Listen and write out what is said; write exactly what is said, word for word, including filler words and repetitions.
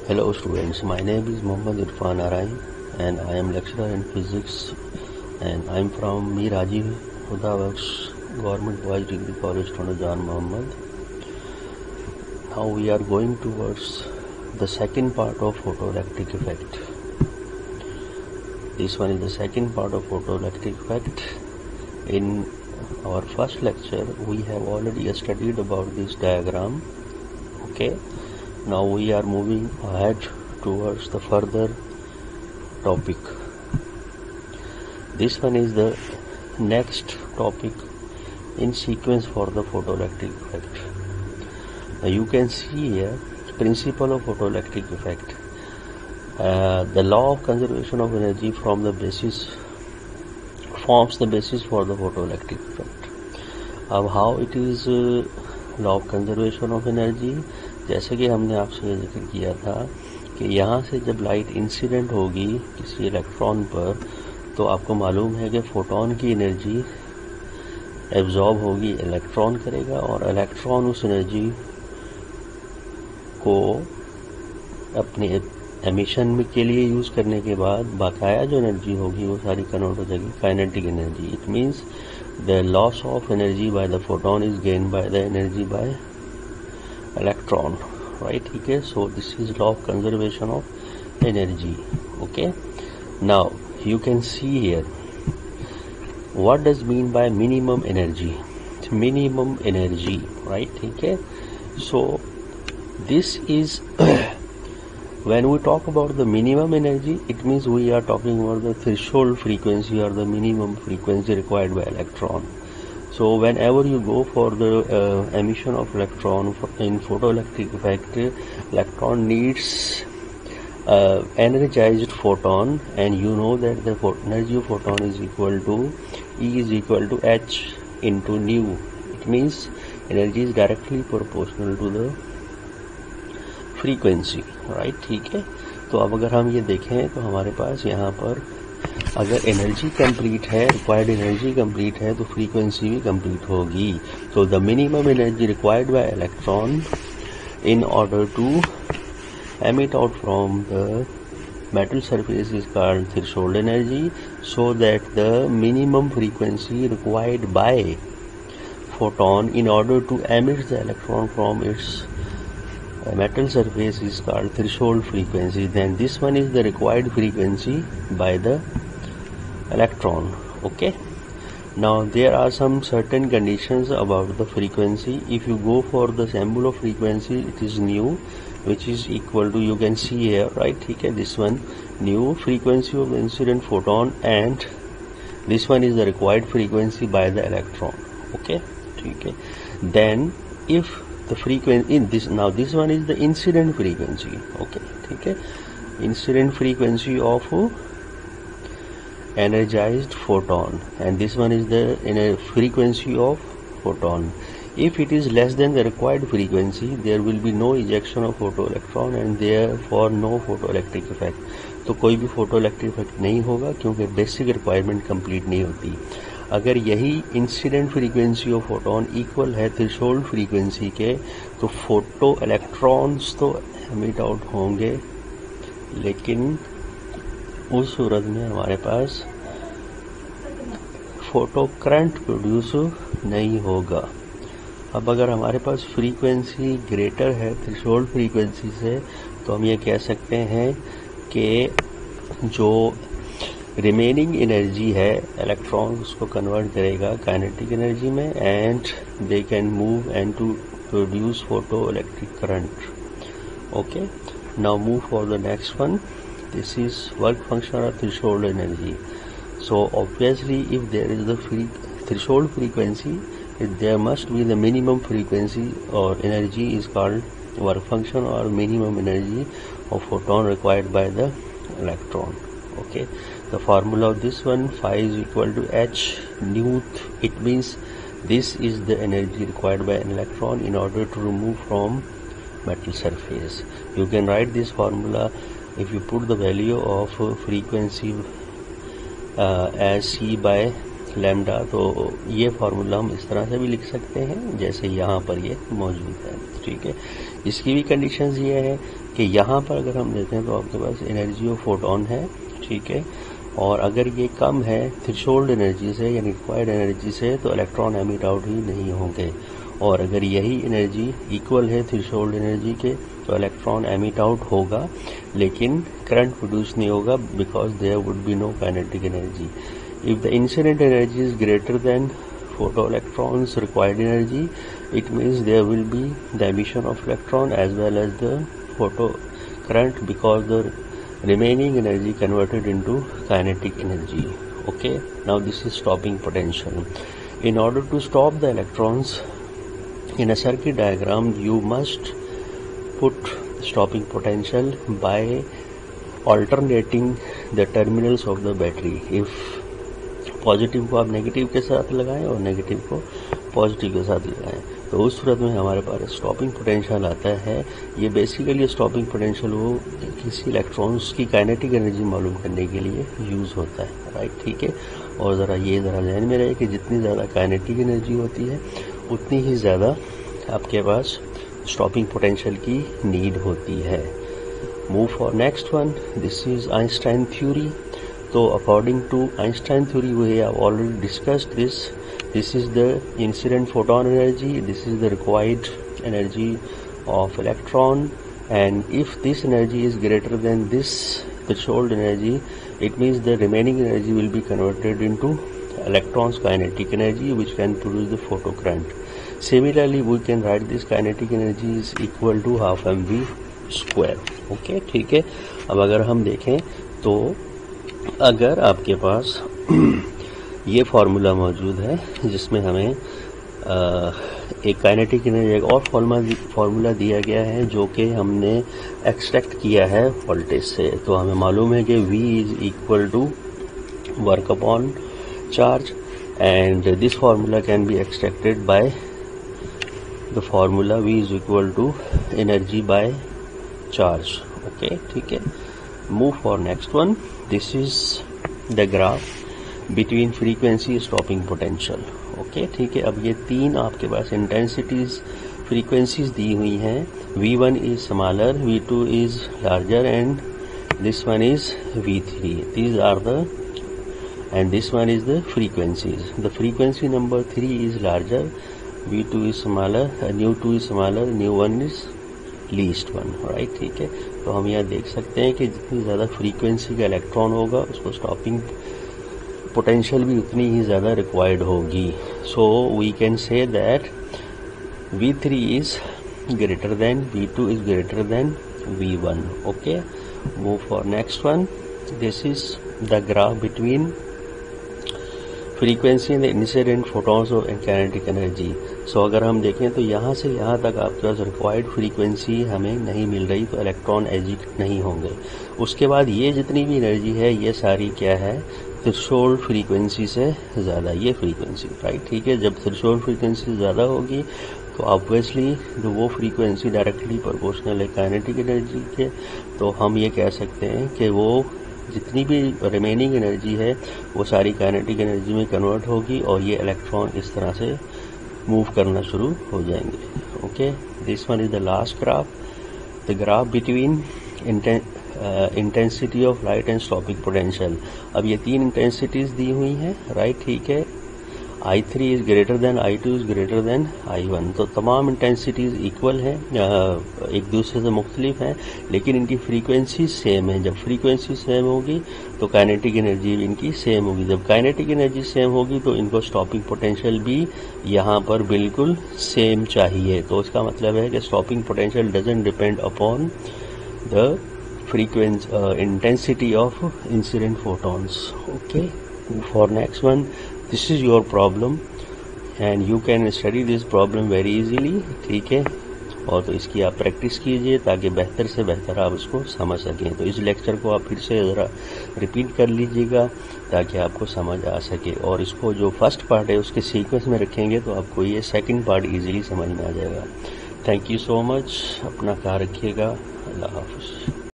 Hello students, my name is Mohammad Irfan and I am lecturer in physics and I am from Mir Haji Hudaworks Government Boys Degree College, Tando Jan Mohammed. Now we are going towards the second part of photoelectric effect. This one is the second part of photoelectric effect. In our first lecture we have already studied about this diagram. Okay. Now we are moving ahead towards the further topic. This one is the next topic in sequence for the photoelectric effect. Now you can see here principle of photoelectric effect. Uh, the law of conservation of energy from the basis forms the basis for the photoelectric effect. अब how it is uh, law of conservation of energy, जैसे कि हमने आपसे ये जिक्र किया था कि यहाँ से जब लाइट इंसिडेंट होगी किसी इलेक्ट्रॉन पर तो आपको मालूम है कि फोटोन की एनर्जी एब्जॉर्ब होगी, इलेक्ट्रॉन करेगा और इलेक्ट्रॉन उस एनर्जी को अपने एमिशन में के लिए यूज करने के बाद बकाया जो एनर्जी होगी वो सारी कन्वर्ट हो जाएगी kinetic energy. It means the loss of energy by the photon is gain by the energy by electron, right? Okay, so this is law of conservation of energy. Okay, now you can see here what does mean by minimum energy. Minimum energy, right? Okay, so this is when we talk about the minimum energy, it means we are talking about the threshold frequency or the minimum frequency required by electron. So whenever you go for the uh, emission of electron in photoelectric effect, electron needs uh, energized photon, and you know that the energy of photon is equal to E is equal to H into nu. It means energy is directly proportional to the frequency, right? ठीक है. तो अब अगर हम ये देखें तो हमारे पास यहाँ पर अगर एनर्जी कंप्लीट है, रिक्वायर्ड एनर्जी कंप्लीट है तो फ्रीक्वेंसी भी कंप्लीट होगी. तो the minimum energy required by electron in order to emit out from the metal surface is called threshold energy, so that the minimum frequency required by photon in order to emit the electron from its metal surface is called threshold frequency. Then this one is the required frequency by the electron. Okay, now there are some certain conditions about the frequency. If you go for the symbol of frequency, it is nu, which is equal to, you can see here, right? Okay, this one nu frequency of the incident photon, and this one is the required frequency by the electron. Okay, okay. Then if the frequency in this, now this one is the incident frequency. Okay, okay. Incident frequency of energized photon, and this one is the in a frequency of photon. If it is less than the required frequency, there will be no ejection of photoelectron and therefore no photoelectric effect. तो कोई भी photoelectric effect नहीं होगा क्योंकि basic requirement complete नहीं होती. अगर यही incident frequency of photon equal है थ्रेशोल्ड फ्रीक्वेंसी के तो फोटो इलेक्ट्रॉन्स तो एमिट आउट होंगे, लेकिन उस सूरत में हमारे पास फोटो करंट प्रोड्यूस नहीं होगा. अब अगर हमारे पास फ्रीक्वेंसी ग्रेटर है थ्रेशोल्ड फ्रीक्वेंसी से तो हम ये कह सकते हैं कि जो रिमेनिंग एनर्जी है इलेक्ट्रॉन उसको कन्वर्ट करेगा काइनेटिक एनर्जी में, and they can move and to produce photo electric current. Okay, now move for the next one. This is work function of threshold energy. So obviously if there is the free threshold frequency, there must be the minimum frequency or energy is called work function or minimum energy of photon required by the electron. Okay, the formula of this one, phi is equal to H nu. It means this is the energy required by an electron in order to remove from metal surface. You can write this formula if you put the value of uh, frequency uh, as C by lambda, तो ये formula हम इस तरह से भी लिख सकते हैं जैसे यहाँ पर ये मौजूद है, ठीक है। इसकी भी कंडीशंस ये है कि यहाँ पर अगर हम देखें तो आपके पास एनर्जी ऑफ फोटोन है, ठीक है, और अगर ये कम है थ्रेशोल्ड एनर्जी से यानी रिक्वायर्ड एनर्जी से तो इलेक्ट्रॉन एमिट आउट ही नहीं होंगे, और अगर यही एनर्जी इक्वल है थ्रेशोल्ड एनर्जी के तो इलेक्ट्रॉन एमिट आउट होगा लेकिन करंट प्रोड्यूस नहीं होगा, because there would be no kinetic energy. If the incident energy is greater than photoelectrons required energy, it means there will be the emission of electron as well as the photo current, because the remaining energy converted into kinetic energy. Okay, now this is stopping potential. In order to stop the electrons in a circuit diagram, you must put stopping potential by alternating the terminals of the battery. If positive को आप negative के साथ लगाएं और negative को positive के साथ लगाएं तो उस सूरत में हमारे पास स्टॉपिंग पोटेंशियल आता है। ये बेसिकली स्टॉपिंग पोटेंशियल वो किसी इलेक्ट्रॉन्स की काइनेटिक एनर्जी मालूम करने के लिए यूज़ होता है, राइट, ठीक है। और ज़रा ये ज़रा ध्यान में रहे कि जितनी ज़्यादा काइनेटिक एनर्जी होती है उतनी ही ज़्यादा आपके पास स्टॉपिंग पोटेंशियल की नीड होती है। Move for next one, this is Einstein theory. So according to Einstein theory, we have already discussed this. This is the incident photon energy. This is the required energy of electron. And if this energy is greater than this threshold energy, it means the remaining energy will be converted into electrons kinetic energy, which can produce the photocurrent. Similarly, we can write this kinetic energy is equal to half mv square. Okay, ठीक है। अब अगर हम देखें तो अगर आपके पास ये फार्मूला मौजूद है जिसमें हमें आ, एक काइनेटिक एनर्जी एक और फार्मूला फार्मूला दिया गया है जो कि हमने एक्सट्रैक्ट किया है वोल्टेज से, तो हमें मालूम है कि V is equal to work upon charge, and this formula can be extracted by the formula V is equal to energy by charge. Okay, ठीक है। Move for next one. This is the graph between frequency stopping potential. Okay, ठीक है। अब ये तीन आपके पास intensities frequencies दी हुई हैं। V one is smaller, V two is larger, and this one is V three. These are the and this one is the frequencies. The frequency number three is larger, V two is smaller, nu two is smaller, nu one is least one, right, ठीक है। तो हम यहाँ देख सकते हैं कि जितनी ज़्यादा फ्रीक्वेंसी का इलेक्ट्रॉन होगा उसको स्टॉपिंग पोटेंशियल भी उतनी ही ज़्यादा रिक्वायर्ड होगी। So we can say that V three is greater than V two is greater than V one. Okay, move for next one. This is the graph between frequency and incident photons of kinetic energy. So अगर हम देखें तो यहाँ से यहाँ तक आपके पास required frequency हमें नहीं मिल रही तो इलेक्ट्रॉन एजिट नहीं होंगे। उसके बाद ये जितनी भी एनर्जी है ये सारी क्या है, थ्रेशोल्ड फ्रीक्वेंसी से ज़्यादा ये फ्रीक्वेंसी, राइट, ठीक है। जब थ्रेशोल्ड फ्रीक्वेंसी ज़्यादा होगी तो ऑब्वियसली जो वो फ्रीक्वेंसी डायरेक्टली प्रोपोर्शनल है काइनेटिक एनर्जी के, तो हम ये कह सकते हैं कि वो जितनी भी रिमेनिंग एनर्जी है वो सारी काइनेटिक एनर्जी में कन्वर्ट होगी और ये इलेक्ट्रॉन इस तरह से मूव करना शुरू हो जाएंगे। Okay, this one is the last graph, the graph between intensity of light and stopping potential. अब ये तीन इंटेंसिटीज दी हुई हैं, राइट, ठीक है। I three is greater than I two is greater than I one. तो तमाम इंटेंसिटीज इक्वल हैं, एक दूसरे से मुख्तलिफ हैं, लेकिन इनकी फ्रीक्वेंसी सेम है। जब फ्रीक्वेंसी सेम होगी तो काइनेटिक एनर्जी भी इनकी सेम होगी। जब काइनेटिक एनर्जी सेम होगी तो इनको स्टॉपिंग पोटेंशियल भी यहाँ पर बिल्कुल सेम चाहिए। तो इसका मतलब है कि stopping potential doesn't depend upon the frequency intensity of incident photons. Okay, for next one, this is your problem and you can study this problem very easily, ठीक है। और तो इसकी आप प्रैक्टिस कीजिए ताकि बेहतर से बेहतर आप इसको समझ सकें। तो इस लेक्चर को आप फिर से ज़रा रिपीट कर लीजिएगा ताकि आपको समझ आ सके, और इसको जो फर्स्ट पार्ट है उसके सीक्वेंस में रखेंगे तो आपको ये सेकंड पार्ट इजीली समझ में आ जाएगा। थैंक यू सो मच, अपना ख्याल रखिएगा, अल्लाह हाफ़िज़।